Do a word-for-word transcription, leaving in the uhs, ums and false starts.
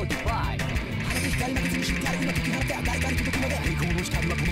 フォーティーファイブ 鼻で光負けずにしてやる今解き放って誰かに届くまで栄光の光はこの